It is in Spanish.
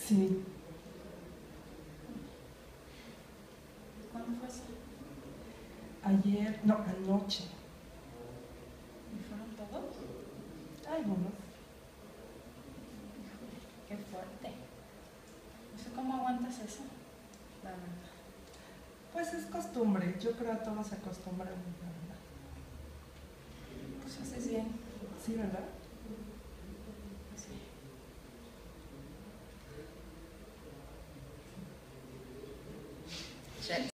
Sí. ¿Cuándo fue eso? Ayer, no, anoche. ¿Y fueron todos? Algunos. Híjole, qué fuerte. No sé cómo aguantas eso, la verdad. Pues es costumbre, yo creo que a todos se acostumbran, la verdad. Pues haces bien. Sí, ¿verdad? Sí.